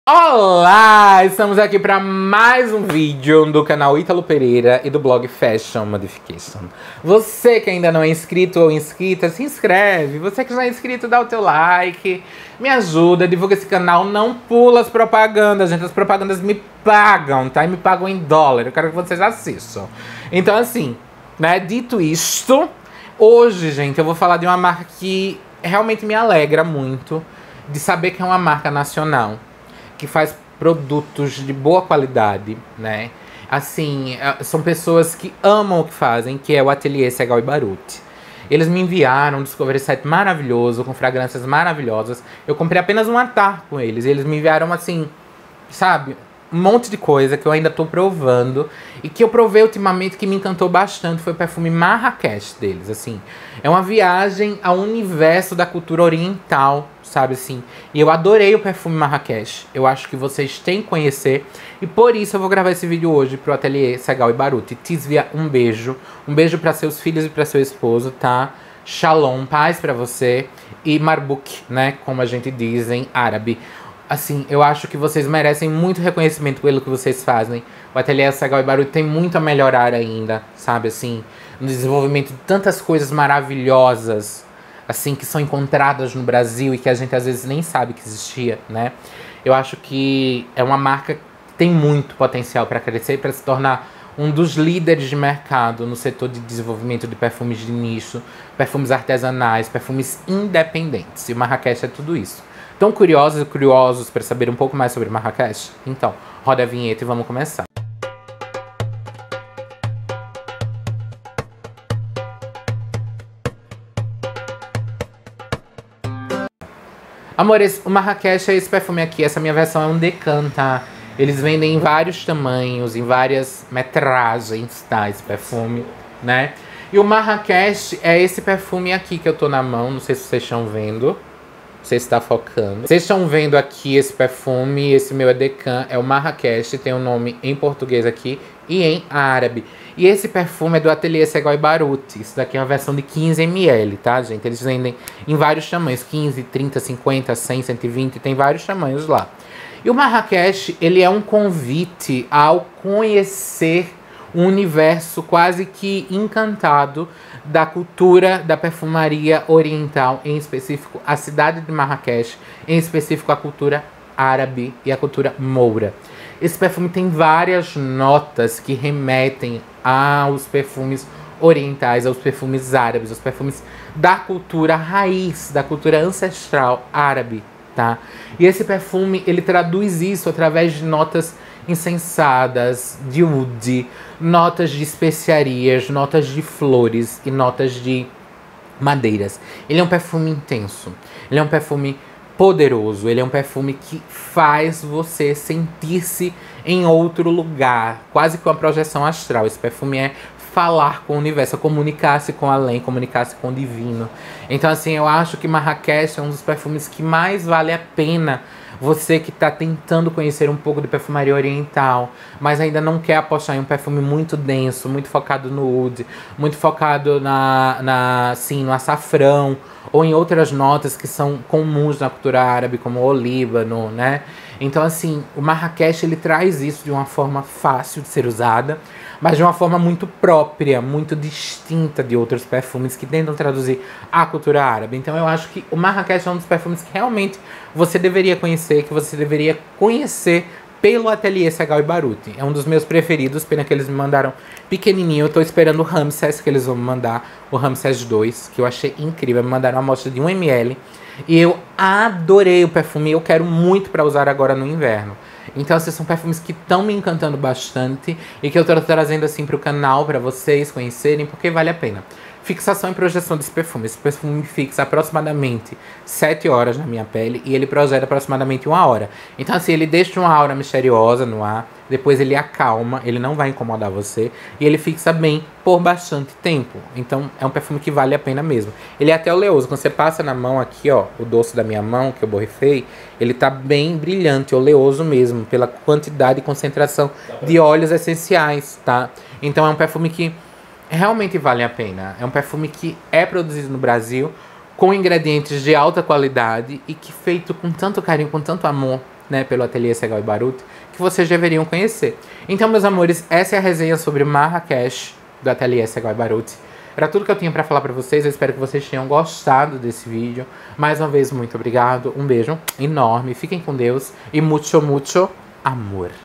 Olá! Estamos aqui para mais um vídeo do canal Ítalo Pereira e do blog Fashion Modification. Você que ainda não é inscrito ou inscrita, se inscreve. Você que já é inscrito, dá o teu like. Me ajuda, divulga esse canal. Não pula as propagandas, gente. As propagandas me pagam, tá? E me pagam em dólar. Eu quero que vocês assistam. Então, assim, né? Dito isto, hoje, gente, eu vou falar de uma marca que realmente me alegra muito de saber que é uma marca nacional, que faz produtos de boa qualidade, né? Assim, são pessoas que amam o que fazem, que é o Ateliê Segal e Baruti. Eles me enviaram um Discovery Set maravilhoso, com fragrâncias maravilhosas. Eu comprei apenas um atar com eles. Eles me enviaram, assim, sabe, um monte de coisa que eu ainda tô provando. E que eu provei ultimamente que me encantou bastante foi o perfume Marrakech deles, assim. É uma viagem ao universo da cultura oriental, sabe assim? E eu adorei o perfume Marrakech. Eu acho que vocês têm que conhecer. E por isso eu vou gravar esse vídeo hoje pro Ateliê Segal e Baruti. Tisvia, um beijo. Um beijo para seus filhos e para seu esposo, tá? Shalom, paz para você. E Marbuk, né? Como a gente diz em árabe. Assim, eu acho que vocês merecem muito reconhecimento pelo que vocês fazem. O Ateliê Segal e Baruti tem muito a melhorar ainda, sabe assim? No desenvolvimento de tantas coisas maravilhosas, assim, que são encontradas no Brasil e que a gente às vezes nem sabe que existia, né? Eu acho que é uma marca que tem muito potencial para crescer e para se tornar um dos líderes de mercado no setor de desenvolvimento de perfumes de nicho, perfumes artesanais, perfumes independentes. E o Marrakech é tudo isso. Tão curiosos e curiosos para saber um pouco mais sobre Marrakech? Então, roda a vinheta e vamos começar. Amores, o Marrakech é esse perfume aqui. Essa minha versão é um Decant, tá? Eles vendem em vários tamanhos, em várias metragens, tá? Esse perfume, né? E o Marrakech é esse perfume aqui que eu tô na mão. Não sei se vocês estão vendo. Você está focando. Vocês estão vendo aqui esse perfume, esse meu é Decant, é o Marrakech, tem o nome em português aqui e em árabe. E esse perfume é do Ateliê Segal e Baruti. Isso daqui é uma versão de 15 ml, tá, gente? Eles vendem em vários tamanhos, 15, 30, 50, 100, 120, tem vários tamanhos lá. E o Marrakech, ele é um convite ao conhecer um universo quase que encantado da cultura da perfumaria oriental, em específico a cidade de Marrakech, em específico a cultura árabe e a cultura moura. Esse perfume tem várias notas que remetem aos perfumes orientais, aos perfumes árabes, aos perfumes da cultura raiz, da cultura ancestral árabe, tá? E esse perfume, ele traduz isso através de notas incensadas, de oud, notas de especiarias, notas de flores e notas de madeiras. Ele é um perfume intenso, ele é um perfume poderoso, ele é um perfume que faz você sentir-se em outro lugar, quase que uma projeção astral. Esse perfume é falar com o universo, comunicar-se com além, comunicar-se com o divino. Então, assim, eu acho que Marrakech é um dos perfumes que mais vale a pena você que está tentando conhecer um pouco de perfumaria oriental, mas ainda não quer apostar em um perfume muito denso, muito focado no oud, muito focado no açafrão, ou em outras notas que são comuns na cultura árabe, como o olíbano, né? Então, assim, o Marrakech, ele traz isso de uma forma fácil de ser usada, mas de uma forma muito própria, muito distinta de outros perfumes que tentam traduzir a cultura árabe. Então eu acho que o Marrakech é um dos perfumes que realmente você deveria conhecer, que você deveria conhecer pelo Ateliê Segal e Baruti. É um dos meus preferidos, pena que eles me mandaram pequenininho. Eu tô esperando o Ramses, que eles vão me mandar, o Ramses 2, que eu achei incrível. Me mandaram uma amostra de 1 ml. E eu adorei o perfume, eu quero muito para usar agora no inverno. Então, esses são perfumes que estão me encantando bastante e que eu tô trazendo assim pro canal para vocês conhecerem, porque vale a pena. Fixação e projeção desse perfume. Esse perfume fixa aproximadamente 7 horas na minha pele e ele projeta aproximadamente 1 hora. Então, assim, ele deixa uma aura misteriosa no ar, depois ele acalma, ele não vai incomodar você e ele fixa bem por bastante tempo. Então, é um perfume que vale a pena mesmo. Ele é até oleoso. Quando você passa na mão aqui, ó, o dorso da minha mão, que eu borrifei, ele tá bem brilhante, oleoso mesmo, pela quantidade e concentração de óleos essenciais, tá? Então, é um perfume que realmente vale a pena. É um perfume que é produzido no Brasil com ingredientes de alta qualidade e que feito com tanto carinho, com tanto amor, né, pelo Ateliê Segal & Baruti, que vocês deveriam conhecer. Então, meus amores, essa é a resenha sobre Marrakech, do Ateliê Segal & Baruti. Era tudo que eu tinha pra falar pra vocês. Eu espero que vocês tenham gostado desse vídeo. Mais uma vez, muito obrigado. Um beijo enorme. Fiquem com Deus. E mucho, mucho amor.